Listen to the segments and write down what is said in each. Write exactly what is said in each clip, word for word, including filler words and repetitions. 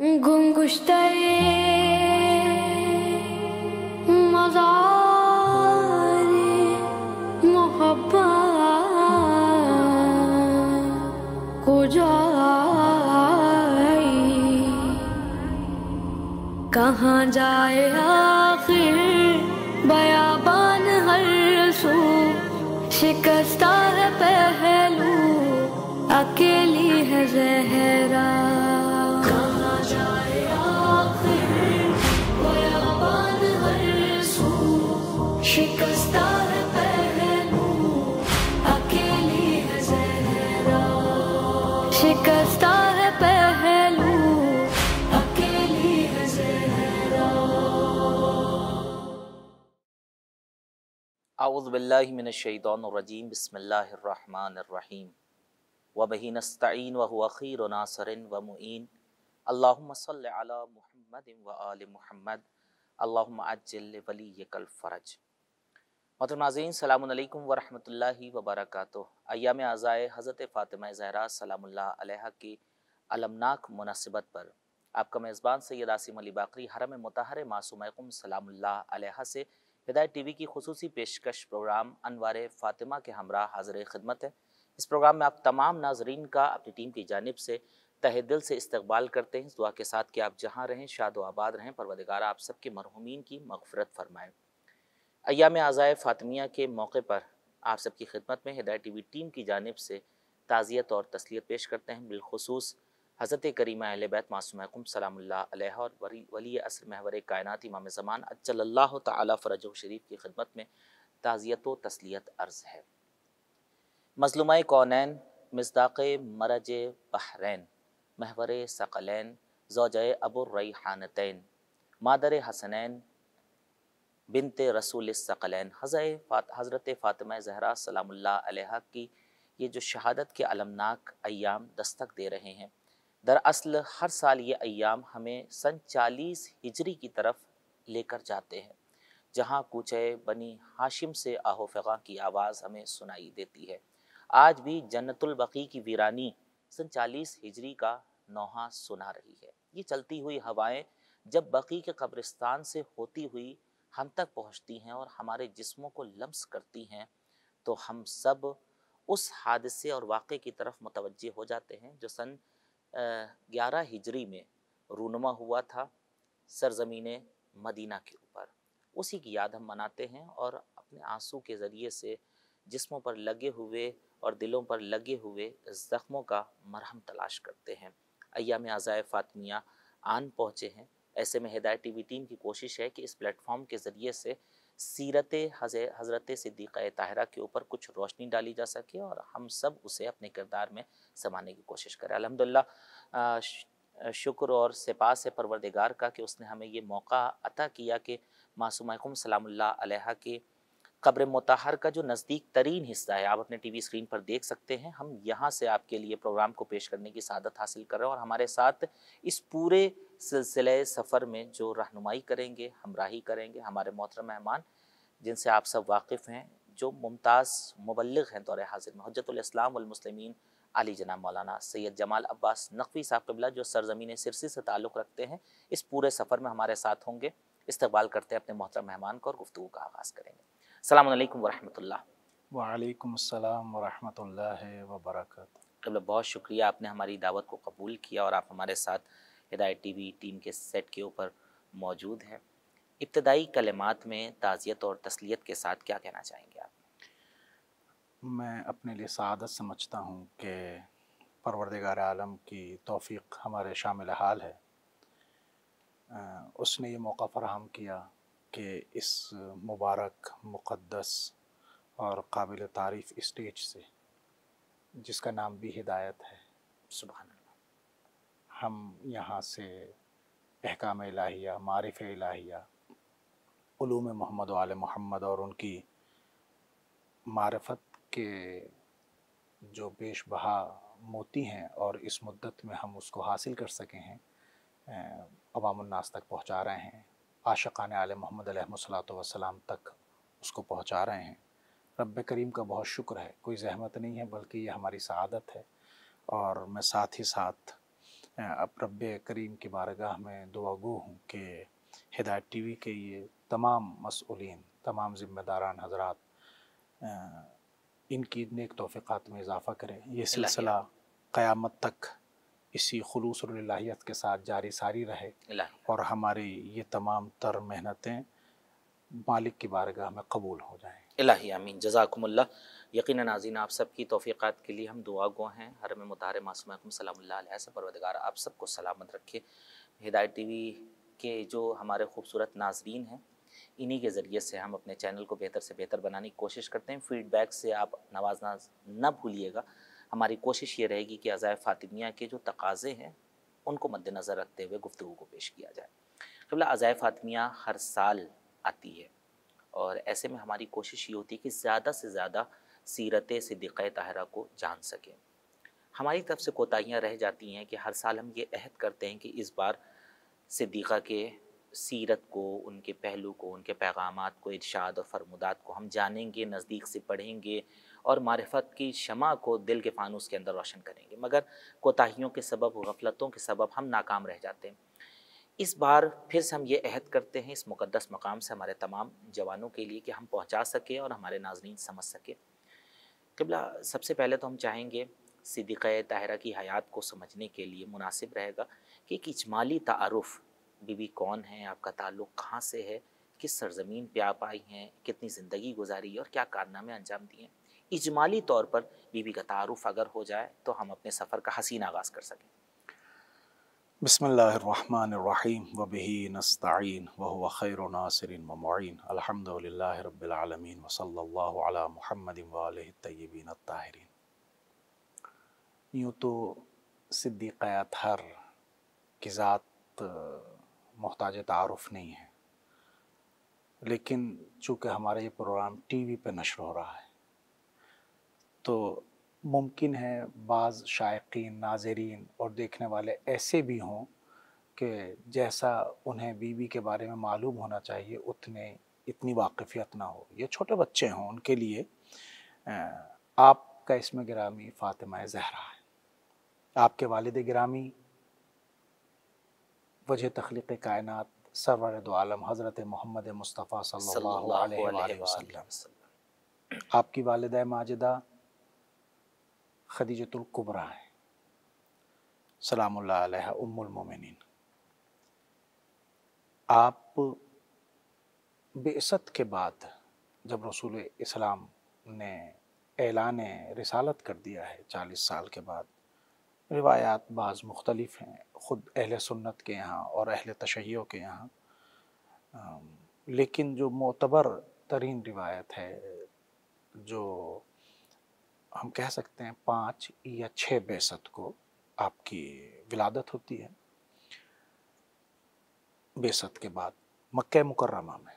गुंगुश्ते मज़ारे मोहब्बत को जाए, कहाँ जाए आखिर बयाबान हर सू, शिकस्ता है पहलू, अकेली है ज़हरा। कहाँ जाए आखिर बयाबान हर सू, शिकस्ता है पहलू, अकेली है ज़हरा। शिकस्ता है पहलू, अकेली है ज़हरा। अऊज़ु बिल्लाहि मिनश्शैतानिर्रजीम, बिस्मिल्लाहिर्रहमानिर्रहीम, व बिही नस्तईन व हुवा खैरु नासिरिन व मुईन, अल्लाहुम्मा सल्लि अला मुहम्मदिन व आलि मुहम्मद, अल्लाहुम्मा अज्जिल लिवलिय्यिकल फ़रज। मोहतरम नाज़रीन, सलामुन अलैकुम व रहमतुल्लाहि व बरकातुहू। अय्याम अज़ाए हज़रत फ़ातिमा ज़हरा सलामुल्लाह अलैहा की अलमनाक मुनासिबत पर आपका मेज़बान सैयद आसिम अली बाकरी हरम मुतहहर मासूमा क़ुम सलामुल्लाह अलैहा से हिदायत टीवी की खुसूसी पेशकश प्रोग्राम अनवार फ़ातिमा के हमरा हाज़िर खिदमत है। इस प्रोग्राम में आप तमाम नाजरीन का अपनी टीम की जानिब से तहे दिल से इस्तकबाल करते हैं, इस दुआ के साथ कि आप जहाँ रहें शाद व आबाद रहें, परवरदिगार आप सबके मरहूमीन की मग़फ़िरत फरमाएँ। अय्याम आज़ाए फ़ातिमिया के मौके पर आप सबकी खिदमत में हिदायत टीवी टीम की जानिब से ताज़ियत और तस्लियत पेश करते हैं। बिलखुसूस हज़रत करीमा अहले बैत मासूमा क़ुम सलामुल्लाह अलैहा और वली असर महवर कायनात इमाम ज़मान अज्जलल्लाहु तआला फ़रजहु शरीफ की खिदमत में ताज़ियत व तस्लियत अर्ज़ है। मज़लूमा कौनैन, मिस्दाक़े मरज बहरैन, महवर सकलैन, ज़ौजे अबुर रैहानतैन, मादर हसनैन, बिनते रसूल सकलैन, हज़रत फ़ातिमा ज़हरा सलामुल्लाह अलैहा की ये जो शहादत के अलमनाक अय्याम दस्तक दे रहे हैं, दरअसल हर साल ये अय्याम हमें सन चालीस हिजरी की तरफ लेकर जाते हैं, जहाँ कूचे बनी हाशिम से आहो फ़िग़ा की आवाज़ हमें सुनाई देती है। आज भी जन्नतुल बक़ी की वीरानी सन चालीस हिजरी का नौहा सुना रही है। ये चलती हुई हवाएं जब बक़ी के कब्रिस्तान से होती हुई हम तक पहुँचती हैं और हमारे जिस्मों को लम्स करती हैं, तो हम सब उस हादसे और वाक़े की तरफ मुतवज्जे हो जाते हैं जो सन ग्यारह हिजरी में रूनुमा हुआ था सरज़मीन मदीना के ऊपर। उसी की याद हम मनाते हैं और अपने आंसू के ज़रिए से जिस्मों पर लगे हुए और दिलों पर लगे हुए ज़ख्मों का मरहम तलाश करते हैं। अय्याम आज़ाए फ़ातिमिया आन पहुँचे हैं। ऐसे में हिदायत टीवी टीम की कोशिश है कि इस प्लेटफॉर्म के ज़रिए से सीरत हज़रत सिद्दीक़ा ताहिरा के ऊपर कुछ रोशनी डाली जा सके और हम सब उसे अपने किरदार में समाने की कोशिश करें। अल्हम्दुलिल्लाह, शुक्र और सिपास है परवरदिगार का कि उसने हमें ये मौका अता किया कि मासूमा क़ुम सलामुल्लाह अलैहा की क़ब्र मुतहर का जो नज़दीक तरीन हिस्सा है, आप अपने टीवी स्क्रीन पर देख सकते हैं, हम यहाँ से आपके लिए प्रोग्राम को पेश करने की सादत हासिल कर रहे हैं और हमारे साथ इस पूरे सिलसिले सफ़र में जो रहनुमाई करेंगे, हमराही करेंगे, हमारे मोहतरम मेहमान जिनसे आप सब वाकिफ़ हैं, जो मुमताज़ मुबल्लिग़ हैं दौर हाज़िर में, हुज्जतुल इस्लाम वल मुस्लिमीन आली जनाब मौलाना सैयद जमाल अब्बास नक़वी साहब क़िबला, जो सरज़मीन सिरसी से ताल्लुक़ रखते हैं, इस पूरे सफ़र में हमारे साथ होंगे। इस्तक़बाल करते हैं अपने मोहतरम मेहमान को और गुफ्तगू का आगाज़ करेंगे। अस्सलामु अलैकुम व रहमतुल्लाह। वालेकुम अस्सलाम व रहमतुल्लाहि व बरकातुहू। क़िबला, बहुत शुक्रिया, आपने हमारी दावत को कबूल किया और आप हमारे साथ हिदायत टीवी टीम के सेट के ऊपर मौजूद हैं। इब्तदाई कलिमात में ताज़ियत और तस्लियत के साथ क्या कहना चाहेंगे आप? मैं अपने लिए सआदत समझता हूँ कि परवरदिगार आलम की तौफ़ीक़ हमारे शामिल हाल है। उसने ये मौका फ़राहम किया कि इस मुबारक, मुक़द्दस और काबिल तारीफ़ स्टेज से, जिसका नाम भी हिदायत है, सुभान अल्लाह, हम यहाँ से अहकाम इलाहिया, मारिफ़ इलाहिया, उलूम मोहम्मद व आले मोहम्मद और उनकी मारिफत के जो बेशबहा मोती हैं और इस मुद्दत में हम उसको हासिल कर सके हैं, अवामुन्नास तक पहुँचा रहे हैं, आशिक़ाने आले मोहम्मद अलैहिस्सलातु वस्सलाम तक उसको पहुँचा रहे हैं। रब्बे करीम का बहुत शुक्र है, कोई ज़हमत नहीं है बल्कि ये हमारी सआदत है। और मैं साथ ही साथ اب رب کریم کی بارگاہ میں دعا گو ہوں کہ ہدایت ٹی وی کے یہ تمام مسئولین، تمام ذمہ داران حضرات ان کی نیک توفیقات میں اضافہ کریں، یہ سلسلہ قیامت تک اسی خلوص اور الہیت کے ساتھ جاری ساری رہے، اور ہماری یہ تمام تر محنتیں مالک کی بارگاہ میں قبول ہو جائیں۔ الہی آمین، جزاکم اللہ۔ یقیناً ناظرین، آپ سب کی توفیقات کے لیے ہم دعا گو ہیں۔ حرم مطہر معصومہ سلام اللہ علیہ سے پروردگار آپ سب کو سلامت رکھے۔ ہدایت ٹی وی کے جو ہمارے خوبصورت ناظرین ہیں، انہی کے ذریعے سے ہم اپنے چینل کو بہتر سے بہتر بنانے کی کوشش کرتے ہیں۔ فیڈ بیک سے آپ نوازنا نہ بھولیے گا۔ ہماری کوشش یہ رہے گی کہ عزائے فاطمیہ کے جو تقاضے ہیں ان کو مد نظر رکھتے ہوئے گفتگو کو پیش کیا جائے۔ قبلہ عزائے فاطمیہ ہر سال آتی ہے، اور ایسے میں ہماری کوشش یہ ہوتی ہے کہ زیادہ سے زیادہ سیرت صدیقہ طاہرہ کو جان سکیں۔ ہماری طرف سے کوتاہیاں رہ جاتی ہیں کہ ہر سال ہم یہ عہد کرتے ہیں کہ اس بار صدیقہ کے سیرت کو، ان کے پہلو کو، ان کے پیغامات کو، ارشاد اور فرمودات کو ہم جانیں گے، نزدیک سے پڑھیں گے اور معرفت کی شمع کو دل کے فانوس کے اندر روشن کریں گے، مگر کوتاہیوں کے سبب، غفلتوں کے سبب ہم ناکام رہ جاتے ہیں۔ اس بار پھر سے ہم یہ عہد کرتے ہیں اس مقدس مقام سے ہمارے تمام جوانوں کے لیے کہ ہم پہنچا سکیں اور ہمارے ناظرین سمجھ سکیں۔ قبلہ سب سے پہلے تو ہم چاہیں گے صدیقہ طاہرہ کی حیات کو سمجھنے کے لیے مناسب رہے گا کہ ایک اجمالی تعارف، بی بی کون ہیں، آپ کا تعلق کہاں سے ہے، کس سرزمین پہ آپ آئی ہیں، کتنی زندگی گزاری اور کیا کارنامے انجام دیے ہیں۔ اجمالی طور پر بی بی کا تعارف اگر ہو جائے تو ہم اپنے سفر کا حسین آغاز کر سکیں۔ بسم اللہ الرحمن الرحیم وبہ نستعین وہو خیر ناصر و معین، الحمد للہ رب العالمین وصلی اللہ علی محمد وآلہ الطیبین الطاہرین۔ یوں تو صدیقہ اطہر کی ذات محتاج تعارف نہیں ہے، لیکن چونکہ ہمارا یہ پروگرام ٹی وی پہ نشر ہو رہا ہے تو ممکن ہے بعض شائقین، ناظرین اور دیکھنے والے ایسے بھی ہوں کہ جیسا انہیں بی بی کے بارے میں معلوم ہونا چاہیے اتنے اتنی واقفیت نہ ہو، یہ چھوٹے بچے ہوں، ان کے لیے آپ کا اسم گرامی فاطمہ زہرا ہے۔ آپ کے والد گرامی وجہ تخلیق کائنات سرور دو عالم حضرت محمد مصطفیٰ صلی اللہ علیہ وآلہ وسلم، آپ کی والدہ ماجدہ خدیجۃ الکبریٰ ہیں، سلام اللہ علیہ ام المومنین۔ آپ بعثت کے بعد جب رسول اسلام نے اعلان رسالت کر دیا ہے چالیس سال کے بعد، روایات بعض مختلف ہیں خود اہل سنت کے یہاں اور اہل تشیع کے یہاں، لیکن جو معتبر ترین روایت ہے، جو ہم کہہ سکتے ہیں پانچ یا چھ بعثت کو آپ کی ولادت ہوتی ہے بعثت کے بعد مکہ مکرمہ میں،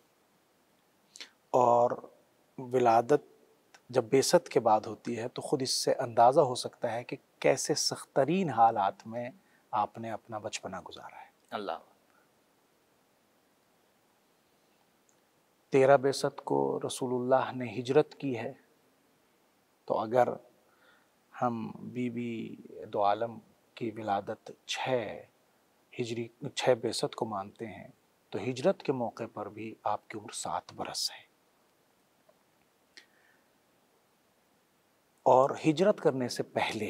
اور ولادت جب بعثت کے بعد ہوتی ہے تو خود اس سے اندازہ ہو سکتا ہے کہ کیسے سخت ترین حالات میں آپ نے اپنا بچپنا گزارا ہے۔ اللہ تیرہ بعثت کو رسول اللہ نے ہجرت کی ہے، تو اگر ہم بی بی دو عالم کی ولادت چھ ہجری چھ بعثت کو مانتے ہیں تو ہجرت کے موقع پر بھی آپ کی عمر سات برس ہے، اور ہجرت کرنے سے پہلے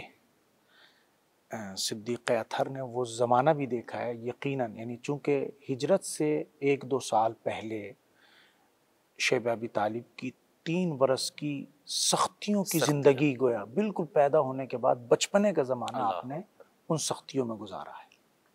صدیقہ اطہر نے وہ زمانہ بھی دیکھا ہے یقیناً، یعنی چونکہ ہجرت سے ایک دو سال پہلے شیبہ ابی طالب کی تین برس کی سختیوں کی زندگی گویا بالکل پیدا ہونے کے بعد بچپنے کا زمانہ آپ نے ان سختیوں میں گزارا ہے۔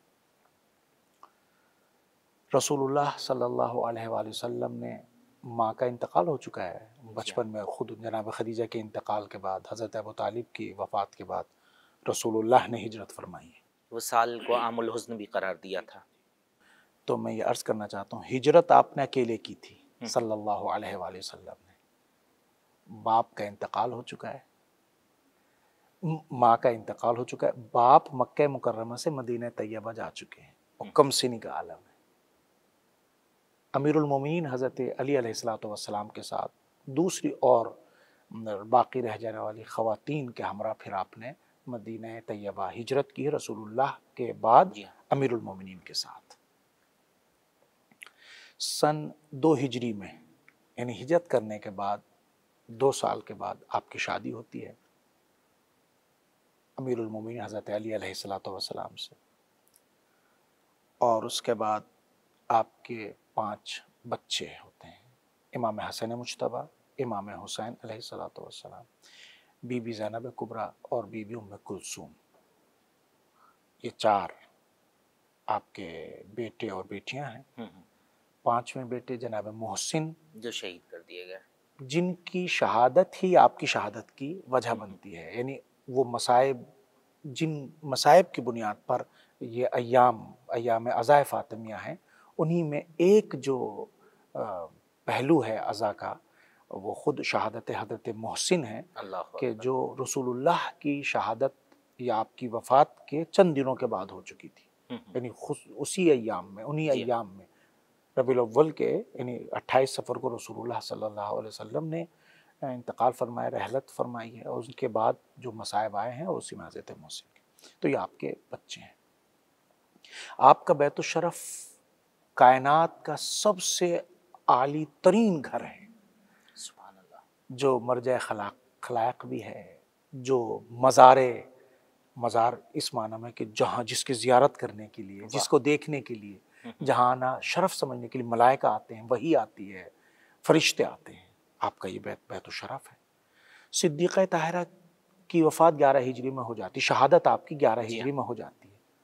رسول اللہ صلی اللہ علیہ وآلہ وسلم نے ماں کا انتقال ہو چکا ہے بچپن میں، خود جناب خدیجہ کے انتقال کے بعد، حضرت ابو طالب کی وفات کے بعد رسول اللہ نے ہجرت فرمائی ہے۔ وہ سال کو عام الحزن بھی قرار دیا تھا۔ تو میں یہ عرض کرنا چاہتا ہوں ہجرت آپ نے اکیلے کی تھی صلی اللہ علیہ وآلہ وسلم نے، باپ کا انتقال ہو چکا ہے، ماں کا انتقال ہو چکا ہے، باپ مکہ مکرمہ سے مدینہ طیبہ جا چکے ہیں اور کم سنی کا عالم ہے۔ امیر المومنین حضرت علی علیہ الصلوۃ والسلام کے ساتھ دوسری اور باقی رہ جانے والی خواتین کے ہمراہ پھر آپ نے مدینہ طیبہ ہجرت کی رسول اللہ کے بعد جی امیر المومنین کے ساتھ۔ سن دو ہجری میں یعنی ہجرت کرنے کے بعد دو سال کے بعد آپ کی شادی ہوتی ہے امیر المومنین حضرت علی علیہ الصلوۃ والسلام سے، اور اس کے بعد آپ کے پانچ بچے ہوتے ہیں، امام حسن مجتبیٰ، امام حسین علیہ الصلوۃ والسلام، بی بی زینب کبریٰ اور بی بی ام کلثوم۔ یہ چار آپ کے بیٹے اور بیٹیاں ہیں۔ ہوں ہوں، پانچویں بیٹے جناب محسن، جو شہید کر دیے گئے۔ جن کی شہادت ہی آپ کی شہادت کی وجہ بنتی ہے، یعنی وہ مصائب، جن مصائب کی بنیاد پر یہ ایام ایام عزائے فاطمیہ ہیں، انہی میں ایک جو پہلو ہے عزا کا وہ خود شہادت حضرت محسن ہے، اللہ کہ جو رسول اللہ کی شہادت یا آپ کی وفات کے چند دنوں کے بعد ہو چکی تھی، یعنی اسی ایام میں انہی جی ایام میں ربیع الاول کے یعنی اٹھائیس سفر کو رسول اللہ صلی اللہ علیہ وسلم نے انتقال فرمایا، رحلت فرمائی ہے، اور اس کے بعد جو مصائب آئے ہیں اسی میں حضرت محسن کے، تو یہ آپ کے بچے ہیں۔ آپ کا بیت الشرف کائنات کا سب سے عالی ترین گھر ہے، سبحان اللہ، جو مرجع خلاق خلائق بھی ہے، جو مزار مزار اس معنی میں کہ جہاں جس کی زیارت کرنے کے لیے، جس کو دیکھنے کے لیے، جہاں آنا شرف سمجھنے کے لیے ملائکہ آتے ہیں، وحی آتی ہے، فرشتے آتے ہیں، آپ کا یہ بیت بیت الشرف ہے۔ صدیقہ طاہرہ کی وفات گیارہ ہجری میں ہو جاتی، شہادت آپ کی گیارہ ہجری میں ہو جاتی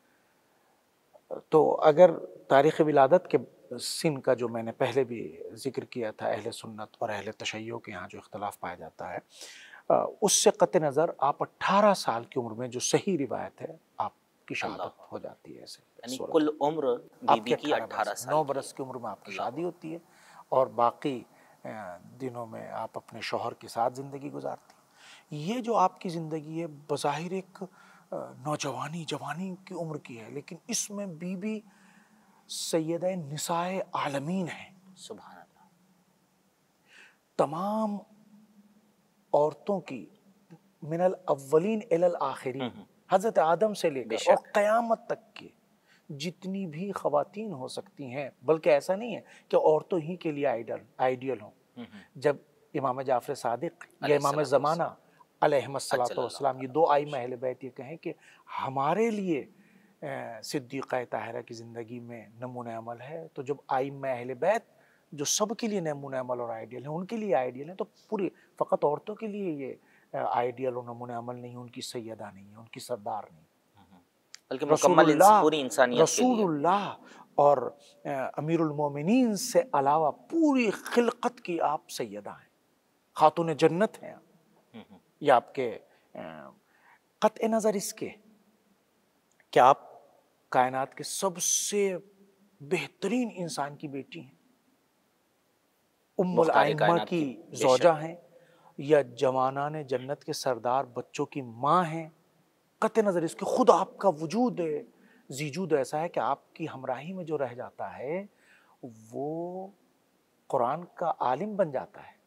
ہے۔ تو اگر تاریخ ولادت کے سن کا جو میں نے پہلے بھی ذکر کیا تھا، اہل سنت اور اہل تشیع کے یہاں جو اختلاف پایا جاتا ہے، اس سے قطع نظر آپ اٹھارہ سال کی عمر میں جو صحیح روایت ہے آپ کی شہادت ہو جاتی ہے ایسے یعنی صورت کل عمر بی آپ بی کے کی اٹھارہ سال نو کی برس ہے۔ کی عمر میں آپ کی اللہ شادی ہوتی ہے، اور باقی دنوں میں آپ اپنے شوہر کے ساتھ زندگی گزارتی ہیں۔ یہ جو آپ کی زندگی ہے بظاہر ایک نوجوانی جوانی کی عمر کی ہے، لیکن اس میں بی بی سیدہ نساء عالمین ہیں۔ سبحان اللہ، تمام عورتوں کی من الاولین الی الاخرین، حضرت آدم سے لے کر اور قیامت تک کے جتنی بھی خواتین ہو سکتی ہیں، بلکہ ایسا نہیں ہے کہ عورتوں ہی کے لیے آئیڈل آئیڈیل ہوں۔ جب امام جعفر صادق یا امام زمانہ علیہ الصلوۃ والسلام، یہ دو ائمہ اہل بیت، یہ کہیں کہ ہمارے لیے صدیقہ طاہرہ کی زندگی میں نمونہ عمل ہے، تو جب ائمہ اہل بیت جو سب کے لیے نمونہ عمل اور آئیڈیل ہیں، ان کے لیے آئیڈیل ہیں، تو پوری فقط عورتوں کے لیے یہ آئیڈیل اور نمونہ عمل نہیں، ان کی سیدہ نہیں ہے، ان کی سردار نہیں، بلکہ رسول مکمل اللہ پوری انسانیت کے رسول لیے۔ اللہ اور امیر المومنین سے علاوہ پوری خلقت کی آپ سیدہ ہیں، خاتون جنت ہیں۔ یہ آپ کے قطع نظر اس کے کہ آپ کائنات کے سب سے بہترین انسان کی بیٹی ہیں، ام مختار الائمہ کائنات کی بے زوجہ شک۔ ہیں، یا جوانان جنت کے سردار بچوں کی ماں ہیں۔ قطع نظر اس کے خود آپ کا وجود زیجود ایسا ہے کہ آپ کی ہمراہی میں جو رہ جاتا ہے وہ قرآن کا عالم بن جاتا ہے،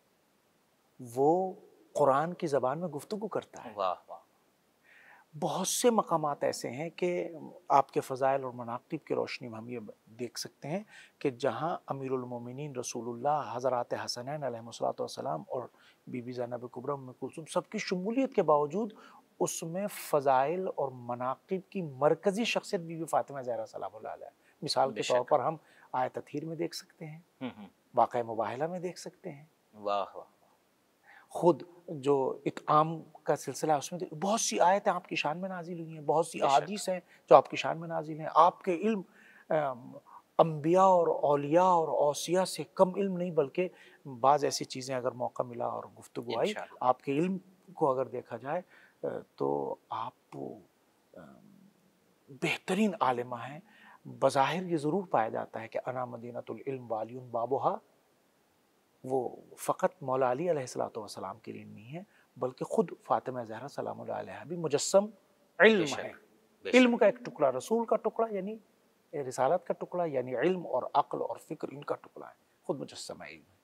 وہ قرآن کی زبان میں گفتگو کرتا ہے۔ واہ واہ، بہت سے مقامات ایسے ہیں کہ آپ کے فضائل اور مناقب کی روشنی میں ہم یہ دیکھ سکتے ہیں کہ جہاں امیر المومنین رسول اللہ حضرات حسنین علیہ الصلوۃ والسلام اور بی بی زینب کبریٰ ام کلثوم سب کی شمولیت کے باوجود اس میں فضائل اور مناقب کی مرکزی شخصیت بی بی فاطمہ زہرا سلام اللہ علیہ، مثال کے طور پر ہم آیت تطہیر میں دیکھ سکتے ہیں، واقعہ مباہلہ میں دیکھ سکتے ہیں، واہ واہ، خود جو اطعام کا سلسلہ ہے اس میں بہت سی آیتیں آپ کی شان میں نازل ہوئی ہیں، بہت سی احادیث ہیں جو آپ کی شان میں نازل ہیں۔ آپ کے علم انبیاء اور اولیاء اور اوصیاء سے کم علم نہیں، بلکہ بعض ایسی چیزیں اگر موقع ملا اور گفتگو آئی، آپ کے علم کو اگر دیکھا جائے تو آپ بہترین عالمہ ہیں۔ بظاہر یہ ضرور پایا جاتا ہے کہ انا مدینۃ العلم والیون بابھا، وہ فقط مولا علی علیہ الصلوۃ والسلام کے لیے نہیں ہے، بلکہ خود فاطمہ زہرا سلام اللہ علیہ بھی مجسم علم ہے، علم کا ایک ٹکڑا، رسول کا ٹکڑا یعنی رسالت کا ٹکڑا، یعنی علم اور عقل اور فکر ان کا ٹکڑا ہے، خود مجسم علم ہے۔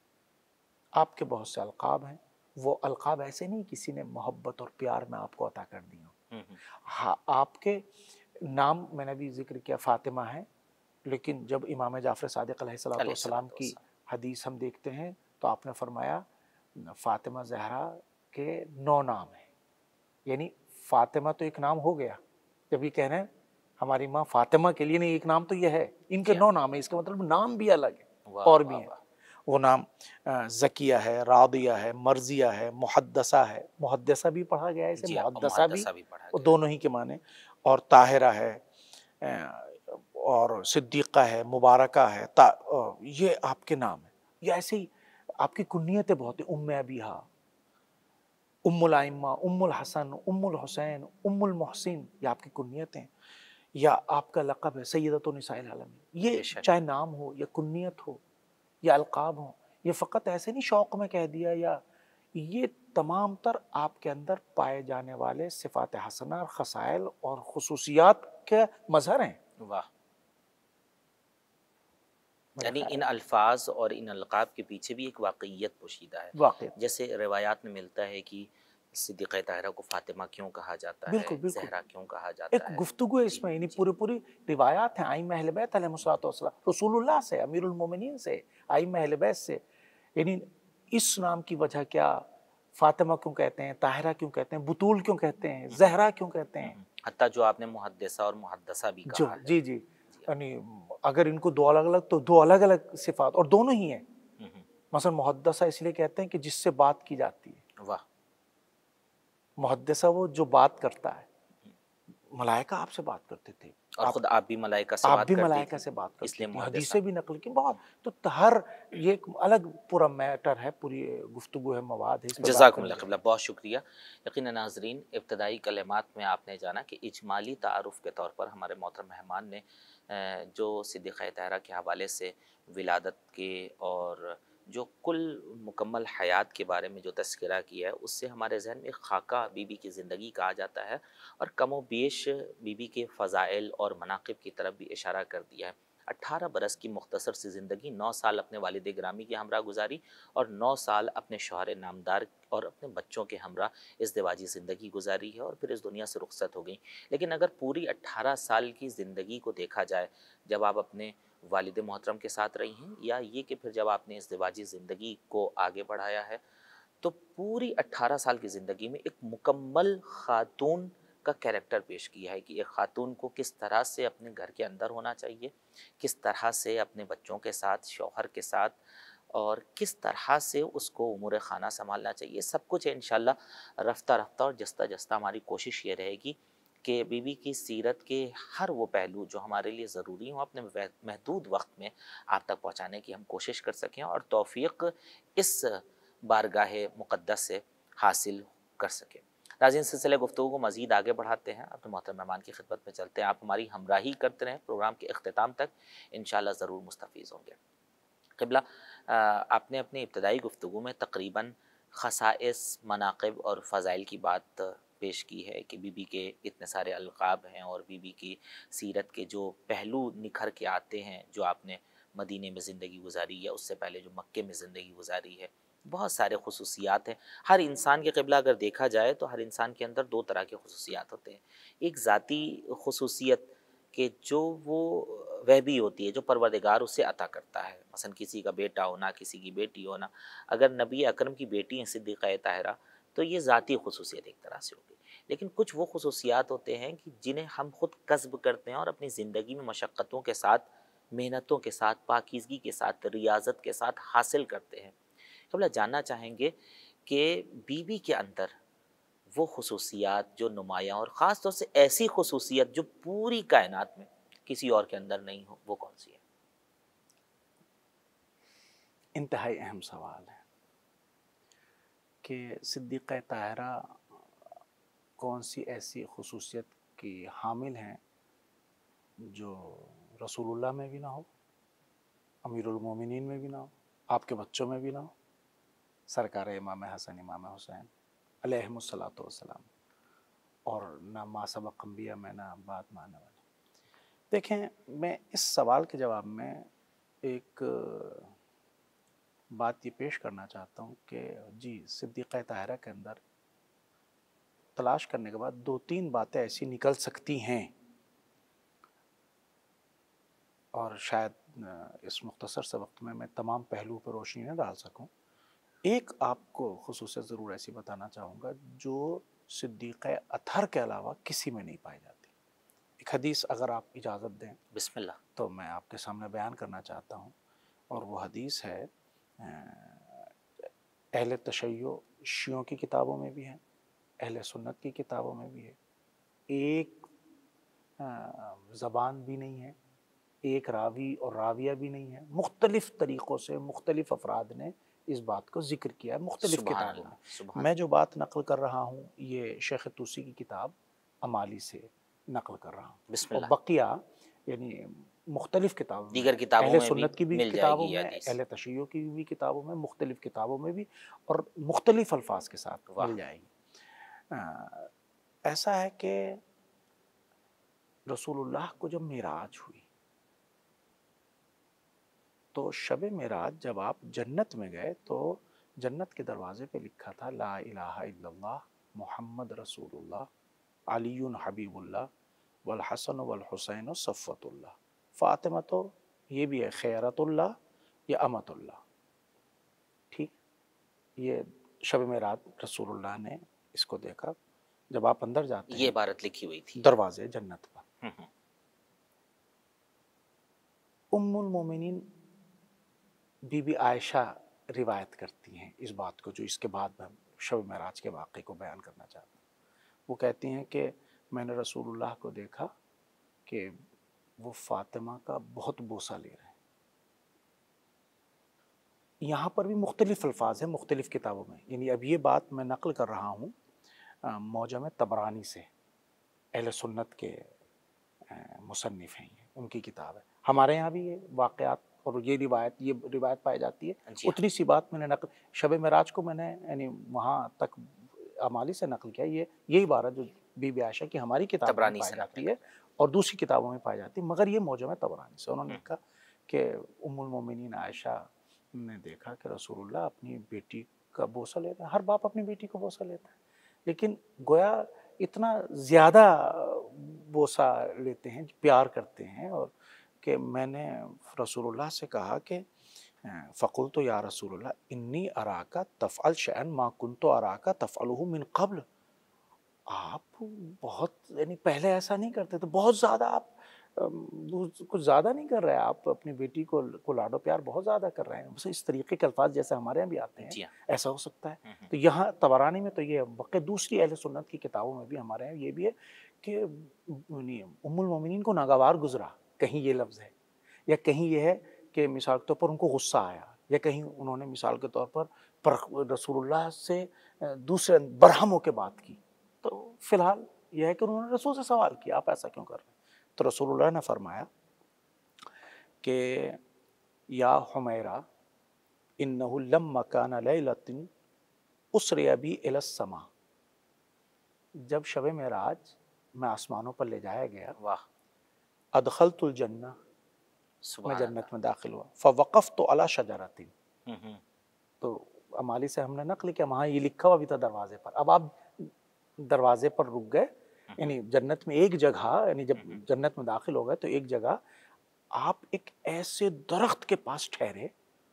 آپ کے بہت سے القاب ہیں، وہ القاب ایسے نہیں کسی نے محبت اور پیار میں آپ کو عطا کر دی ہوں، ہاں آپ کے نام میں نے بھی ذکر کیا فاطمہ ہے، لیکن جب امام جعفر صادق علیہ الصلوۃ والسلام کی حدیث ہم دیکھتے ہیں تو آپ نے فرمایا فاطمہ زہرا کے نو نام ہیں، یعنی فاطمہ تو ایک نام ہو گیا، جب یہ کہہ رہے ہیں ہماری ماں فاطمہ کے لیے نہیں، ایک نام تو یہ ہے، ان کے نو نام ہیں، اس کا مطلب نام بھی الگ ہے اور بھی ہیں۔ وہ نام زکیہ ہے، راضیہ ہے، مرضیہ ہے، محدثہ ہے، محدثہ بھی پڑھا گیا ہے اسے، محدثہ بھی، وہ دونوں ہی کے معنی، اور طاہرہ ہے اور صدیقہ ہے، مبارکہ ہے، یہ آپ کے نام ہیں۔ یہ ایسے ہی آپ کی کنیتیں بہت ہیں، ام ابیہا، ام الائمہ، ام الحسن، ام الحسین، ام المحسن، یہ آپ کی کنیتیں، یا آپ کا لقب ہے سیدۃ نساء العالمین۔ یہ چاہے نام ہو یا کنیت ہو یا القاب ہو، یہ فقط ایسے نہیں شوق میں کہہ دیا، یا یہ تمام تر آپ کے اندر پائے جانے والے صفات حسنہ، خصائل اور خصوصیات کے مظہر ہیں۔ واہ، یعنی ان الفاظ اور ان القاب کے پیچھے بھی ایک واقعیت پوشیدہ ہے۔ واقعیت جیسے روایات میں ملتا ہے کہ صدیقہ طاہرہ کو فاطمہ کیوں کہا جاتا ہے، زہرا کیوں کہا جاتا ہے، ایک گفتگو ہے اس میں، یعنی پوری پوری روایات ہیں ائمہ اہل بیت علیہم الصلوۃ، رسول اللہ سے، امیر المومنین سے، ائمہ اہل بیت سے، یعنی اس نام کی وجہ کیا، فاطمہ کیوں کہتے ہیں، طاہرہ کیوں کہتے ہیں، بطول کیوں کہتے ہیں، زہرا کیوں کہتے ہیں، حتیٰ جو آپ نے محدثہ اور محدثہ بھی کہا ہے۔ جی جی، یعنی اگر ان کو دو الگ الگ تو دو الگ الگ صفات، اور دونوں ہی ہیں۔ مثلا محدثہ اس لیے کہتے ہیں کہ جس سے بات کی جاتی ہے، واہ، محدثہ وہ جو بات کرتا ہے، ملائکہ آپ سے بات کرتے تھے، اور خود آپ بھی ملائکہ سے آپ بات بھی کرتی ملائکہ تھی، سے بات اس کرتے لیے ہیں، محدثہ۔ حدیثیں بھی نقل کی بہت، تو ہر یہ ایک الگ پورا میٹر ہے، پوری گفتگو ہے، مواد ہے، اس پہ جزاکم اللہ خیر، بہت شکریہ۔ یقیناً ناظرین، ابتدائی کلمات میں آپ نے جانا کہ اجمالی تعارف کے طور پر ہمارے محترم مہمان نے جو صدیقہ طاہرہ کے حوالے سے ولادت کے اور جو کل مکمل حیات کے بارے میں جو تذکرہ کیا ہے، اس سے ہمارے ذہن میں خاکہ بی بی کی زندگی کا آ جاتا ہے، اور کم و بیش بی بی کے فضائل اور مناقب کی طرف بھی اشارہ کر دیا ہے۔ اٹھارہ برس کی مختصر سی زندگی، نو سال اپنے والد گرامی کے ہمراہ گزاری اور نو سال اپنے شوہر نامدار اور اپنے بچوں کے ہمراہ ازدواجی زندگی گزاری ہے، اور پھر اس دنیا سے رخصت ہو گئی۔ لیکن اگر پوری اٹھارہ سال کی زندگی کو دیکھا جائے، جب آپ اپنے والد محترم کے ساتھ رہی ہیں، یا یہ کہ پھر جب آپ نے ازدواجی زندگی کو آگے بڑھایا ہے، تو پوری اٹھارہ سال کی زندگی میں ایک مکمل خاتون کا کیریکٹر پیش کیا ہے کہ ایک خاتون کو کس طرح سے اپنے گھر کے اندر ہونا چاہیے، کس طرح سے اپنے بچوں کے ساتھ، شوہر کے ساتھ، اور کس طرح سے اس کو امور خانہ سنبھالنا چاہیے، سب کچھ انشاءاللہ رفتہ رفتہ اور جستہ جستہ ہماری کوشش یہ رہے گی کہ بی بی کی سیرت کے ہر وہ پہلو جو ہمارے لیے ضروری ہوں، اپنے محدود وقت میں آپ تک پہنچانے کی ہم کوشش کر سکیں، اور توفیق اس بارگاہ مقدس سے حاصل کر سکیں۔ ناظرین، سلسلہ گفتگو کو مزید آگے بڑھاتے ہیں، اپنے محترم مہمان کی خدمت میں چلتے ہیں۔ آپ ہماری ہمراہی کرتے رہیں پروگرام کے اختتام تک، انشاءاللہ ضرور مستفیض ہوں گے۔ قبلہ، آپ نے اپنی ابتدائی گفتگو میں تقریباً خصائص، مناقب اور فضائل کی بات پیش کی ہے کہ بی بی کے اتنے سارے القاب ہیں، اور بی بی کی سیرت کے جو پہلو نکھر کے آتے ہیں، جو آپ نے مدینے میں زندگی گزاری یا اس سے پہلے جو مکے میں زندگی گزاری ہے، بہت سارے خصوصیات ہیں۔ ہر انسان کے قبلہ اگر دیکھا جائے تو ہر انسان کے اندر دو طرح کے خصوصیات ہوتے ہیں۔ ایک ذاتی خصوصیت کہ جو وہ وہبی ہوتی ہے، جو پروردگار اسے عطا کرتا ہے، مثلا کسی کا بیٹا ہونا، کسی کی بیٹی ہونا۔ اگر نبی اکرم کی بیٹی ہیں صدیقہ طاہرہ، تو یہ ذاتی خصوصیت ایک طرح سے ہوگی۔ لیکن کچھ وہ خصوصیات ہوتے ہیں کہ جنہیں ہم خود کسب کرتے ہیں اور اپنی زندگی میں مشقتوں کے ساتھ، محنتوں کے ساتھ، پاکیزگی کے ساتھ، ریاضت کے ساتھ حاصل کرتے ہیں۔ قبلہ جاننا چاہیں گے کہ بی بی کے اندر وہ خصوصیات جو نمایاں، اور خاص طور سے ایسی خصوصیت جو پوری کائنات میں کسی اور کے اندر نہیں ہو، وہ کون سی ہے؟ انتہائی اہم سوال ہے کہ صدیقہ طاہرہ کون سی ایسی خصوصیت کی حامل ہیں جو رسول اللہ میں بھی نہ ہو، امیر المومنین میں بھی نہ ہو، آپ کے بچوں میں بھی نہ ہو، سرکار امام حسن امام حسین علیہم الصلوۃ والسلام، اور نہ ما سبق انبیاء میں، نہ بات ماننے والے۔ دیکھیں، میں اس سوال کے جواب میں ایک بات یہ پیش کرنا چاہتا ہوں کہ جی، صدیقہ طاہرہ کے اندر تلاش کرنے کے بعد دو تین باتیں ایسی نکل سکتی ہیں، اور شاید اس مختصر سے وقت میں میں تمام پہلو پر روشنی نہ ڈال سکوں۔ ایک آپ کو خصوصیت ضرور ایسی بتانا چاہوں گا جو صدیق اطہر کے علاوہ کسی میں نہیں پائی جاتی۔ ایک حدیث اگر آپ اجازت دیں بسم اللہ، تو میں آپ کے سامنے بیان کرنا چاہتا ہوں، اور وہ حدیث ہے اہل تشیع شیعوں کی کتابوں میں بھی ہے، اہل سنت کی کتابوں میں بھی ہے۔ ایک زبان بھی نہیں ہے، ایک راوی اور راویہ بھی نہیں ہے، مختلف طریقوں سے مختلف افراد نے اس بات کو ذکر کیا ہے مختلف سبحان کتابوں اللہ، میں۔ سبحان میں جو بات نقل کر رہا ہوں یہ شیخ طوسی کی کتاب امالی سے نقل کر رہا ہوں، بسم اور اللہ۔ بقیہ یعنی مختلف کتابوں میں، دیگر کتابوں اہل میں بھی سنت کی بھی مل جائے کتابوں گی یہ میں، حدیث۔ اہل تشیع کی بھی کتابوں میں، مختلف کتابوں میں بھی، اور مختلف الفاظ کے ساتھ واہ۔ مل جائے گی۔ ایسا ہے کہ رسول اللہ کو جب معراج ہوئی تو شب معراج جب آپ جنت میں گئے تو جنت کے دروازے پہ لکھا تھا لا الہ الا اللہ محمد رسول اللہ علی حبیب اللہ والحسن والحسین صفوت اللہ، فاطمہ تو یہ بھی ہے خیرت اللہ یا امت اللہ۔ ٹھیک، یہ شب معراج رسول اللہ نے اس کو دیکھا جب آپ اندر جاتے یہ ہیں عبارت لکھی ہوئی تھی دروازے جنت پر۔ ہم ہم۔ ام المومنین بی بی عائشہ روایت کرتی ہیں اس بات کو، جو اس کے بعد میں شب معراج کے واقعے کو بیان کرنا چاہتا ہوں۔ وہ کہتی ہیں کہ میں نے رسول اللہ کو دیکھا کہ وہ فاطمہ کا بہت بوسہ لے رہے ہیں۔ یہاں پر بھی مختلف الفاظ ہیں مختلف کتابوں میں، یعنی اب یہ بات میں نقل کر رہا ہوں موجم طبرانی سے، اہل سنت کے مصنف ہیں، ان کی کتاب ہے۔ ہمارے یہاں بھی یہ واقعات اور یہ روایت یہ روایت پائی جاتی ہے۔ جی ہاں۔ اتنی سی بات میں نے نقل شب معراج کو میں نے یعنی وہاں تک امالی سے نقل کیا، یہ یہی عبارت جو بی بی عائشہ کی ہماری کتاب میں طبرانی پائی سے جاتی نقل ہے اور دوسری کتابوں میں پائی جاتی ہے، مگر یہ موجم طبرانی سے انہوں نے لکھا کہ ام المومنین عائشہ نے دیکھا کہ رسول اللہ اپنی بیٹی کا بوسہ لیتا ہے۔ ہر باپ اپنی بیٹی کو بوسہ لیتا ہے، لیکن گویا اتنا زیادہ بوسہ لیتے ہیں، پیار کرتے ہیں، اور کہ میں نے رسول اللہ سے کہا کہ فقلت یا رسول اللہ انی اراک تفعل شیئا ما کنت اراک تفعلہ من قبل۔ آپ بہت یعنی پہلے ایسا نہیں کرتے تھے، بہت زیادہ آپ کچھ زیادہ نہیں کر رہے، آپ اپنی بیٹی کو کو لاڈو پیار بہت زیادہ کر رہے ہیں، بس اس طریقے کے الفاظ جیسے ہمارے یہاں بھی آتے ہیں ایسا ہو سکتا ہے۔ تو یہاں طبرانی میں تو یہ واقع دوسری اہل سنت کی کتابوں میں بھی ہمارے یہاں یہ بھی ہے کہ ام المومنین کو ناگوار گزرا، کہیں یہ لفظ ہے، یا کہیں یہ ہے کہ مثال کے طور پر ان کو غصہ آیا، یا کہیں انہوں نے مثال کے طور پر رسول اللہ سے دوسرے برہموں کے بات کی، تو فی الحال یہ ہے کہ انہوں نے رسول سے سوال کیا آپ ایسا کیوں کر رہے ہیں؟ تو رسول اللہ نے فرمایا کہ یا حمیرہ انہ لما کان لیلۃ اسری بی الی السماء، جب شب معراج میں آسمانوں پر لے جایا گیا، واہ، ادخلت الجنہ، میں سبحان جنت میں داخل ہوا، فوقفت علی شجرۃ، اللہ۔ تو امالی سے ہم نے نقل کیا وہاں یہ لکھا ہوا بھی تھا دروازے پر۔ اب آپ دروازے پر رک گئے، یعنی جنت میں ایک جگہ، یعنی جب جنت میں داخل ہو گئے تو ایک جگہ آپ ایک ایسے درخت کے پاس ٹھہرے،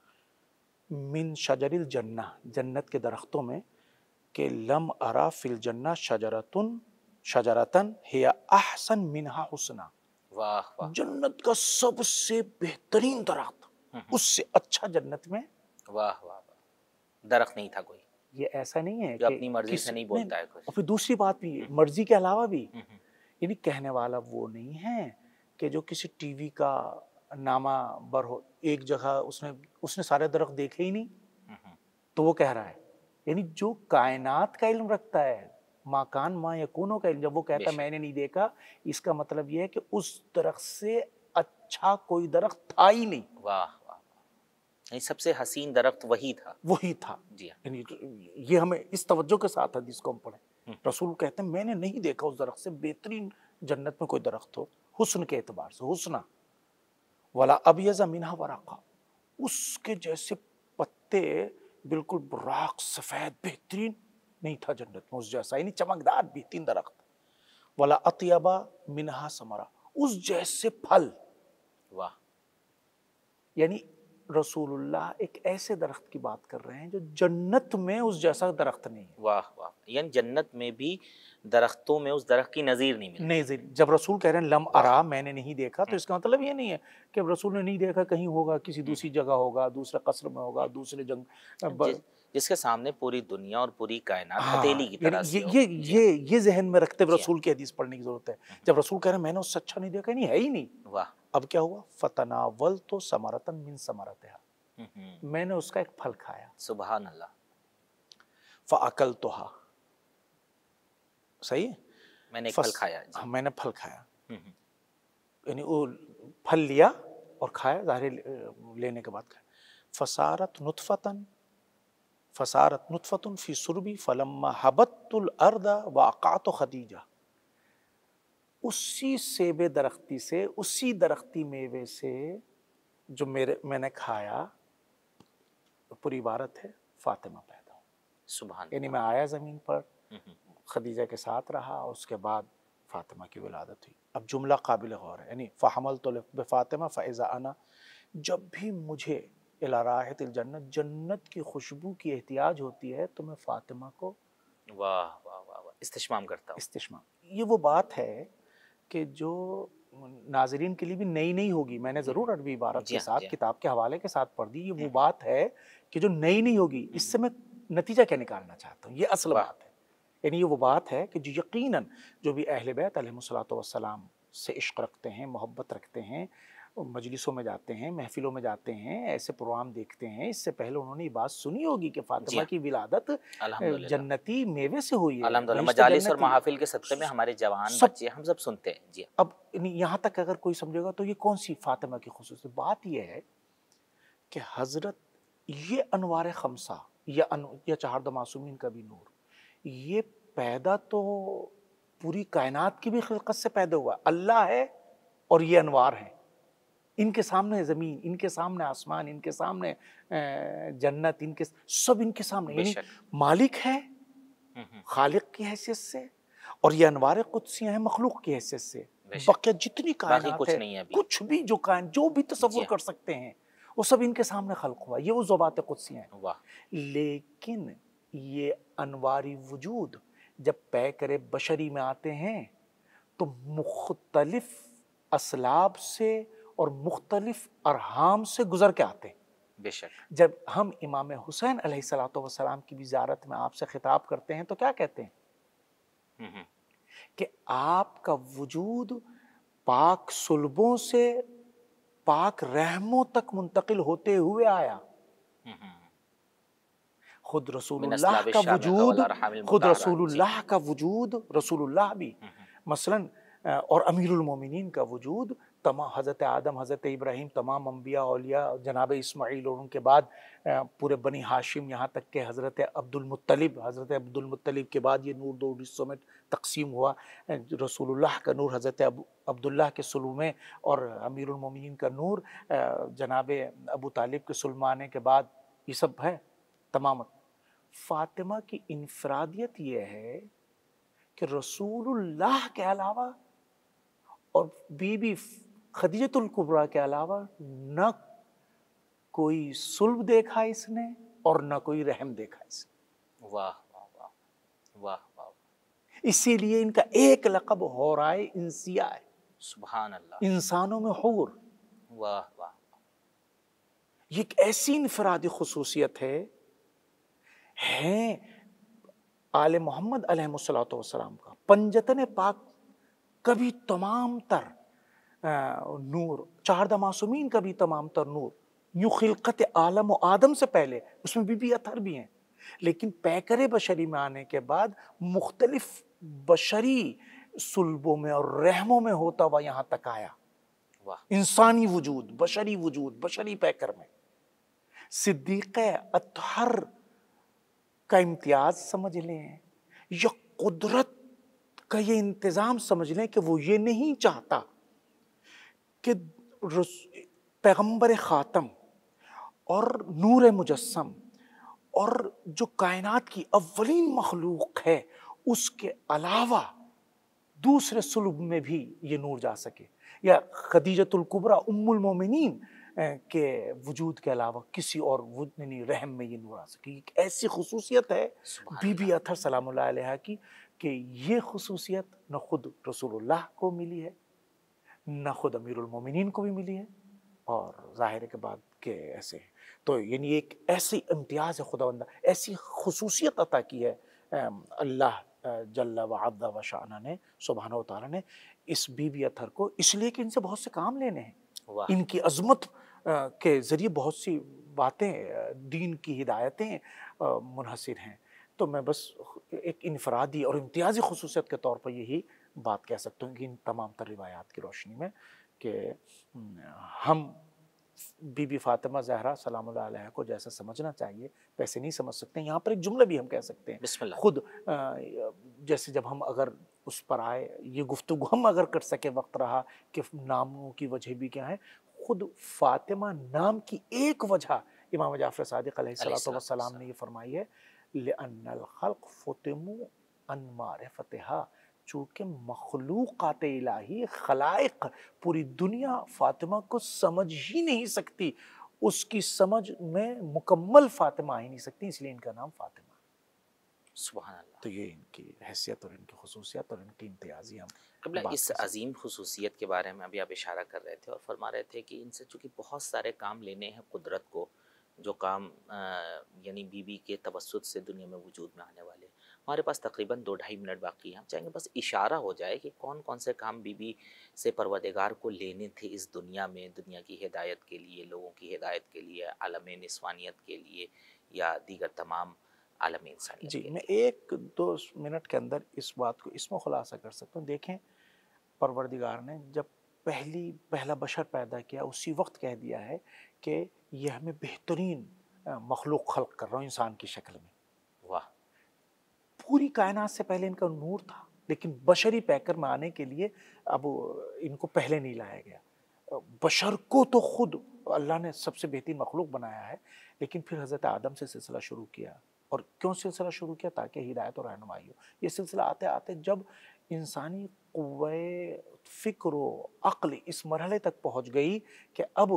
من شجر الجنہ، جنت کے درختوں میں، کہ لم ارا فی الجنہ شجرتن شجرتن ہی احسن منہا حسنا، واہ واہ، جنت کا سب سے بہترین درخت، اس سے اچھا جنت میں واہ واہ، درخت نہیں تھا کوئی یہ ایسا نہیں ہے جو کہ اپنی مرضی سے نہیں بولتا ہے کچھ۔ اور پھر دوسری بات بھی مرضی کے علاوہ بھی، یعنی کہنے والا وہ نہیں ہے کہ جو کسی ٹی وی کا نامہ بر ہو، ایک جگہ اس نے اس نے سارے درخت دیکھے ہی نہیں تو وہ کہہ رہا ہے، یعنی جو کائنات کا علم رکھتا ہے، ما کان ما یکونوں کا علم، جب وہ کہتا ہے میں نے نہیں دیکھا، اس کا مطلب یہ ہے کہ اس درخت سے اچھا کوئی درخت تھا ہی نہیں۔ واہ واہ، یعنی سب سے حسین درخت وہی تھا، وہی تھا۔ جی ہاں، یعنی یہ ہمیں اس توجہ کے ساتھ حدیث کو ہم پڑھیں، رسول کہتے ہیں میں نے نہیں دیکھا اس درخت سے بہترین جنت میں کوئی درخت ہو حسن کے اعتبار سے، حسنا ولا ابیض منہا ورقا، اس کے جیسے پتے بالکل براق سفید بہترین نہیں تھا جنت میں اس جیسا، یعنی چمکدار بہترین درخت، ولا اطیبا منہا ثمرہ، اس جیسے پھل. واہ. یعنی رسول اللہ ایک ایسے درخت کی بات کر رہے ہیں جو جنت میں اس جیسا درخت نہیں ہے. واہ واہ. یعنی جنت میں بھی درختوں میں اس درخت کی نظیر نہیں ملتی. نہیں، جب رسول کہہ رہے ہیں لم ارا، میں نے نہیں دیکھا، تو اس کا مطلب یہ نہیں ہے کہ رسول نے نہیں دیکھا، کہیں ہوگا، کسی دوسری جگہ ہوگا، دوسرے قصر میں ہوگا، دوسرے جنگ، جس کے سامنے پوری دنیا اور پوری کائنات ہتھیلی کی طرح سے ہو. یہ یہ یہ ذہن میں رکھتے ہوئے رسول کی حدیث پڑھنے کی ضرورت ہے. جب رسول کہہ رہے ہیں میں نے اس سے اچھا نہیں دیکھا، نہیں ہے ہی نہیں. واہ. اب کیا ہوا؟ فتناولت ثمرۃ من ثمرتها، میں نے اس کا ایک پھل کھایا. سبحان اللہ. فاکلتها، صحیح ہے، میں نے ایک پھل کھایا. ہاں، میں نے پھل کھایا، یعنی وہ پھل لیا اور کھایا، ظاہر لینے کے بعد کھایا. فصارت نطفتن فصارت نطفتن فی سربی فلما حبت الارض واقعت خدیجہ. اسی سیب درختی سے، اسی درختی میوے سے جو میرے میں نے کھایا، پوری عبارت ہے فاطمہ پیدا ہو. سبحان. یعنی میں آیا زمین پر، خدیجہ کے ساتھ رہا، اس کے بعد فاطمہ کی ولادت ہوئی. اب جملہ قابل غور ہے، یعنی فحملت بفاطمہ فاذا انا، جب بھی مجھے الی رائحۃ الجنت، جنت کی خوشبو کی احتیاج ہوتی ہے تو میں فاطمہ کو واہ واہ واہ استشمام کرتا ہوں. استشمام. یہ وہ بات ہے کہ جو ناظرین کے لیے بھی نئی نہیں ہوگی، میں نے ضرور عربی عبارت کے ساتھ کتاب کے حوالے کے ساتھ پڑھ دی. یہ وہ بات ہے کہ جو نئی نہیں ہوگی. اس سے میں نتیجہ کیا نکالنا چاہتا ہوں، یہ اصل بات ہے. یعنی یہ وہ بات ہے کہ جو یقیناً جو بھی اہل بیت علیہ الصلوۃ والسلام سے عشق رکھتے ہیں، محبت رکھتے ہیں، مجلسوں میں جاتے ہیں، محفلوں میں جاتے ہیں، ایسے پروگرام دیکھتے ہیں، اس سے پہلے انہوں نے یہ بات سنی ہوگی کہ فاطمہ کی ولادت جنتی میوے سے ہوئی ہے. الحمدللہ. مجالس اور محافل کے صدقے میں ہمارے جوان بچے ہم سب سنتے ہیں. جی. اب یہاں تک اگر کوئی سمجھے گا تو یہ کون سی فاطمہ کی خصوصیت؟ بات یہ ہے کہ حضرت یہ انوار خمسہ یا چہاردہ معصومین کا بھی نور، یہ پیدا تو پوری کائنات کی بھی خلقت سے پیدا ہوا. اللہ ہے اور یہ انوار ہیں. ان کے سامنے زمین، ان کے سامنے آسمان، ان کے سامنے جنت، ان کے سب ان کے سامنے، یعنی مالک ہے خالق کی حیثیت سے، اور یہ انوار قدسیاں ہیں مخلوق کی حیثیت سے. بقیہ جتنی کائنات ہے، کچھ بھی جو کائن جو بھی تصور کر سکتے ہیں وہ سب ان کے سامنے خلق ہوا. یہ وہ ذوبات قدسیاں ہیں. لیکن یہ انواری وجود جب پے کرے بشری میں آتے ہیں تو مختلف اسلاب سے اور مختلف ارحام سے گزر کے آتے ہیں. بے شک. جب ہم امام حسین علیہ الصلوۃ والسلام کی بھی زیارت میں آپ سے خطاب کرتے ہیں تو کیا کہتے ہیں؟ کہ آپ کا وجود پاک صلبوں سے پاک رحموں تک منتقل ہوتے ہوئے آیا. خود رسول اللہ کا وجود خود رسول اللہ کا وجود رسول اللہ بھی مثلاً اور امیر المومنین کا وجود، تمام حضرت آدم، حضرت ابراہیم، تمام انبیاء، اولیاء، جناب اسماعیل اور ان کے بعد پورے بنی ہاشم، یہاں تک کہ حضرت عبد المطلب حضرت عبد المطلب کے بعد یہ نور دو حصوں میں تقسیم ہوا. رسول اللہ کا نور حضرت عبداللہ کے سلو میں، اور امیر المومنین کا نور جناب ابو طالب کے سلم آنے کے بعد، یہ سب ہے تمام. فاطمہ کی انفرادیت یہ ہے کہ رسول اللہ کے علاوہ اور بی بی خدیجۃ الکبریٰ کے علاوہ نہ کوئی صلب دیکھا اس نے اور نہ کوئی رحم دیکھا اس نے. واہ واہ واہ واہ واہ. اسی لیے ان کا ایک لقب حورائے انسیہ ہے. سبحان اللہ. انسانوں میں حور. واہ واہ. یہ ایک ایسی انفرادی خصوصیت ہے ہیں آل محمد علیہ الصلوۃ والسلام کا. پنجتن پاک کا بھی تمام تر نور، چہاردہ معصومین کا بھی تمام تر نور، یوں خلقت عالم و آدم سے پہلے اس میں بی بی اطہر بھی ہیں، لیکن پیکر بشری میں آنے کے بعد مختلف بشری صلبوں میں اور رحموں میں ہوتا ہوا یہاں تک آیا. انسانی وجود، بشری وجود، بشری پیکر میں. صدیق اطہر کا امتیاز سمجھ لیں یا قدرت کا یہ انتظام سمجھ لیں کہ وہ یہ نہیں چاہتا کہ پیغمبر خاتم اور نور مجسم اور جو کائنات کی اولین مخلوق ہے اس کے علاوہ دوسرے صلب میں بھی یہ نور جا سکے، یا خدیجۃ الکبریٰ ام المومنین کے وجود کے علاوہ کسی اور یعنی رحم میں یہ نور آ سکے. ایک ایسی خصوصیت ہے بی بی اطہر سلام اللہ علیہا کی کہ یہ خصوصیت نہ خود رسول اللہ کو ملی ہے، نہ خود امیر المومنین کو بھی ملی ہے، اور ظاہر کے بعد کہ ایسے تو یعنی ایک ایسی امتیاز ہے خداوند، ایسی خصوصیت عطا کی ہے اللہ جل وعلا و شانہ نے، سبحانہ و تعالیٰ نے اس بی بی اطہر کو، اس لیے کہ ان سے بہت سے کام لینے ہیں، ان کی عظمت کے ذریعے بہت سی باتیں دین کی ہدایتیں منحصر ہیں. تو میں بس ایک انفرادی اور امتیازی خصوصیت کے طور پر یہی بات کہہ سکتا ہوں کہ ان تمام تر روایات کی روشنی میں کہ ہم بی بی فاطمہ زہرا سلام اللہ علیہ کو جیسا سمجھنا چاہیے ویسے نہیں سمجھ سکتے. یہاں پر ایک جملہ بھی ہم کہہ سکتے ہیں بسم اللہ. خود جیسے جب ہم اگر اس پر آئے یہ گفتگو ہم اگر کر سکے، وقت رہا کہ ناموں کی وجہ بھی کیا ہے، خود فاطمہ نام کی ایک وجہ امام جعفر صادق علیہ الصلوۃ والسلام نے یہ فرمائی ہے لِأَنَّ الْخَلْقَ فُتِمُوا عَنْ مَعْرِفَتِهَا، چونکہ مخلوقات الہی خلائق پوری دنیا فاطمہ کو سمجھ ہی نہیں سکتی، اس کی سمجھ میں مکمل فاطمہ آ ہی نہیں سکتی، اس لیے ان کا نام فاطمہ. سبحان اللہ. تو یہ ان کی حیثیت اور ان کی خصوصیت اور ان کی امتیازی ہم قبلہ اس عظیم خصوصیت کے بارے میں ابھی آپ اشارہ کر رہے تھے اور فرما رہے تھے کہ ان سے چونکہ بہت سارے کام لینے ہیں قدرت کو، جو کام یعنی بی بی کے توسط سے دنیا میں وجود میں آنے والے. ہمارے پاس تقریباً دو ڈھائی منٹ باقی ہیں، ہم چاہیں گے بس اشارہ ہو جائے کہ کون کون سے کام بی بی سے پروردگار کو لینے تھے اس دنیا میں، دنیا کی ہدایت کے لیے، لوگوں کی ہدایت کے لیے، عالم نسوانیت کے لیے یا دیگر تمام عالم انسانیت جی. کے میں لیے. ایک دو منٹ کے اندر اس بات کو اس میں خلاصہ کر سکتا ہوں. دیکھیں پروردگار نے جب پہلی پہلا بشر پیدا کیا اسی وقت کہہ دیا ہے کہ یہ ہمیں بہترین مخلوق خلق کر رہا ہوں انسان کی شکل میں. واہ. پوری کائنات سے پہلے ان کا نور تھا، لیکن بشری پیکر میں آنے کے لیے اب ان کو پہلے نہیں لایا گیا. بشر کو تو خود اللہ نے سب سے بہترین مخلوق بنایا ہے، لیکن پھر حضرت آدم سے سلسلہ شروع کیا. اور کیوں سلسلہ شروع کیا؟ تاکہ ہدایت اور رہنمائی ہو. یہ سلسلہ آتے آتے جب انسانی قوہ فکر و عقل اس مرحلے تک پہنچ گئی کہ اب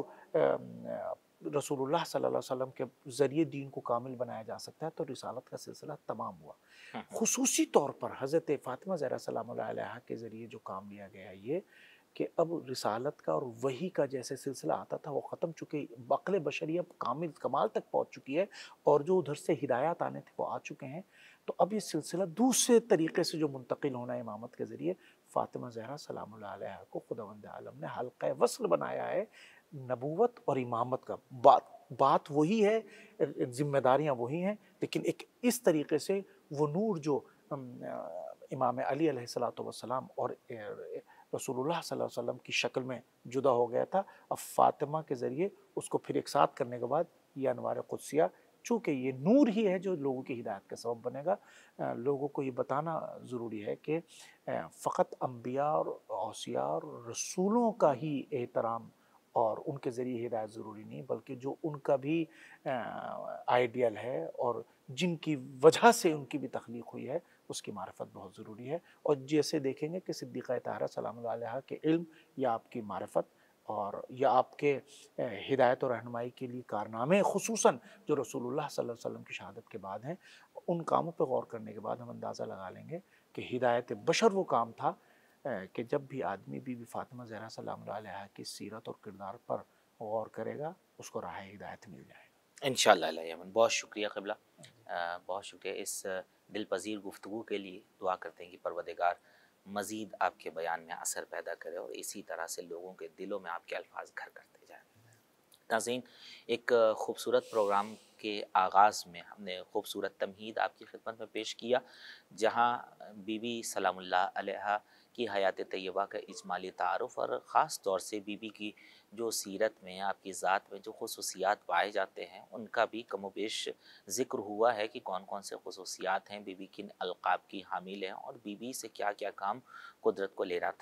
رسول اللہ صلی اللہ علیہ وسلم کے ذریعے دین کو کامل بنایا جا سکتا ہے، تو رسالت کا سلسلہ تمام ہوا. خصوصی طور پر حضرت فاطمہ زہرا سلام اللہ علیہا کے ذریعے جو کام لیا گیا ہے یہ کہ اب رسالت کا اور وحی کا جیسے سلسلہ آتا تھا وہ ختم، چکے عقل بشری اب کامل کمال تک پہنچ چکی ہے اور جو ادھر سے ہدایات آنے تھے وہ آ چکے ہیں. تو اب یہ سلسلہ دوسرے طریقے سے جو منتقل ہونا ہے امامت کے ذریعے، فاطمہ زہرا سلام اللہ علیہا کو خداوند عالم نے حلقہ وصل بنایا ہے نبوت اور امامت کا. بات بات وہی ہے، ذمہ داریاں وہی ہیں، لیکن ایک اس طریقے سے وہ نور جو امام علی علیہ الصلوۃ والسلام اور رسول اللہ صلی اللہ علیہ وسلم کی شکل میں جدا ہو گیا تھا، اب فاطمہ کے ذریعے اس کو پھر ایک ساتھ کرنے کے بعد یہ انوار قدسیہ، چونکہ یہ نور ہی ہے جو لوگوں کی ہدایت کا سبب بنے گا. لوگوں کو یہ بتانا ضروری ہے کہ فقط انبیاء اور اوصیاء اور رسولوں کا ہی احترام اور ان کے ذریعے ہدایت ضروری نہیں، بلکہ جو ان کا بھی آئیڈیل ہے اور جن کی وجہ سے ان کی بھی تخلیق ہوئی ہے اس کی معرفت بہت ضروری ہے. اور جیسے دیکھیں گے کہ صدیقہ طاہرہ سلام اللہ علیہا کے علم یا آپ کی معرفت اور یا آپ کے ہدایت و رہنمائی کے لیے کارنامے خصوصاً جو رسول اللہ صلی اللہ علیہ وسلم کی شہادت کے بعد ہیں، ان کاموں پہ غور کرنے کے بعد ہم اندازہ لگا لیں گے کہ ہدایت بشر وہ کام تھا کہ جب بھی آدمی بی بی فاطمہ زہرا سلام اللہ علیہا کی سیرت اور کردار پر غور کرے گا اس کو راہ ہدایت مل جائے گا انشاءاللہ. علیہ یمن بہت شکریہ قبلہ، بہت شکریہ اس دل پذیر گفتگو کے لیے. دعا کرتے ہیں کہ پروردگار مزید آپ کے بیان میں اثر پیدا کرے اور اسی طرح سے لوگوں کے دلوں میں آپ کے الفاظ گھر کرتے جائیں. ناظرین، ایک خوبصورت پروگرام کے آغاز میں ہم نے خوبصورت تمہید آپ کی خدمت میں پیش کیا، جہاں بی بی سلام اللہ علیہا کی حیات طیبہ کا اجمالی تعارف اور خاص طور سے بی بی کی جو سیرت میں، آپ کی ذات میں جو خصوصیات پائے جاتے ہیں ان کا بھی کم و بیش ذکر ہوا ہے کہ کون کون سے خصوصیات ہیں، بی بی کن القاب کی حامل ہیں اور بی بی سے کیا کیا کام قدرت کو لینا تھا.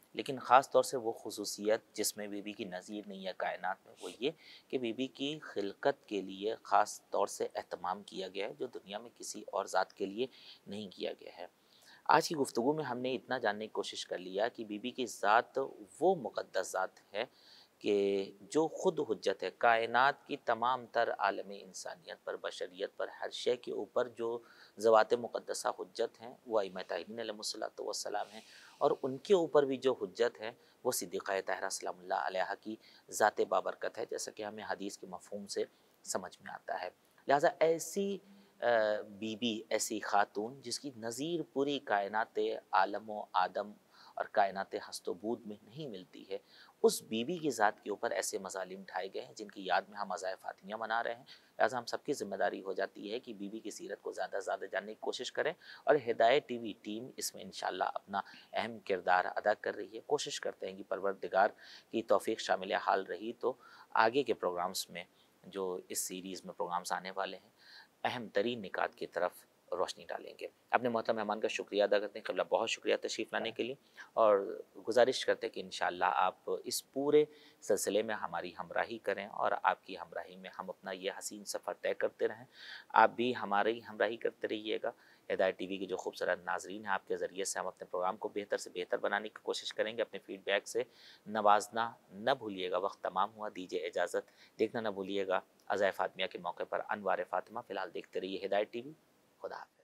لیکن خاص طور سے وہ خصوصیت جس میں بی بی کی نظیر نہیں ہے کائنات میں، وہ یہ کہ بی بی کی خلقت کے لیے خاص طور سے اہتمام کیا گیا ہے جو دنیا میں کسی اور ذات کے لیے نہیں کیا گیا ہے۔ آج کی گفتگو میں ہم نے اتنا جاننے کی کوشش کر لیا کہ بی بی کی ذات وہ مقدس ذات ہے کہ جو خود حجت ہے کائنات کی تمام تر عالم انسانیت پر، بشریت پر، ہر شے کے اوپر جو ذوات مقدسہ حجت ہیں وہ ائمہ طاہرین علیہم الصلوۃ والسلام ہیں، اور ان کے اوپر بھی جو حجت ہے وہ صدیقہ طاہرہ سلام اللہ علیہا کی ذات بابرکت ہے، جیسا کہ ہمیں حدیث کے مفہوم سے سمجھ میں آتا ہے۔ لہٰذا ایسی بی بی، ایسی خاتون جس کی نظیر پوری کائنات عالم و آدم اور کائنات ہست و بود میں نہیں ملتی ہے، اس بی بی کی ذات کے اوپر ایسے مظالم ڈھائے گئے ہیں جن کی یاد میں ہم عزائے فاطمیہ منا رہے ہیں۔ لہٰذا ہم سب کی ذمہ داری ہو جاتی ہے کہ بی بی کی سیرت کو زیادہ سے زیادہ جاننے کی کوشش کریں، اور ہدایت ٹی وی ٹیم اس میں انشاءاللہ اپنا اہم کردار ادا کر رہی ہے۔ کوشش کرتے ہیں کہ پروردگار کی توفیق شامل حال رہی تو آگے کے پروگرامز میں جو اس سیریز میں پروگرامز آنے والے ہیں اہم ترین نکات کی طرف روشنی ڈالیں گے۔ اپنے محترم مہمان کا شکریہ ادا کرتے ہیں، قبلہ بہت شکریہ تشریف لانے کے لیے، اور گزارش کرتے ہیں کہ انشاءاللہ آپ اس پورے سلسلے میں ہماری ہمراہی کریں، اور آپ کی ہمراہی میں ہم اپنا یہ حسین سفر طے کرتے رہیں۔ آپ بھی ہماری ہمراہی کرتے رہیے گا۔ ہدایت ٹی وی کے جو خوبصورت ناظرین ہیں، آپ کے ذریعے سے ہم اپنے پروگرام کو بہتر سے بہتر بنانے کی کوشش کریں گے۔ اپنے فیڈ بیک سے نوازنا نہ بھولیے گا۔ وقت تمام ہوا، دیجیے اجازت۔ دیکھنا نہ بھولیے گا عزائے فاطمیہ کے موقع پر انوار فاطمہ۔ فی الحال دیکھتے رہیے ہدایت ٹی وی۔ خدا حافظ۔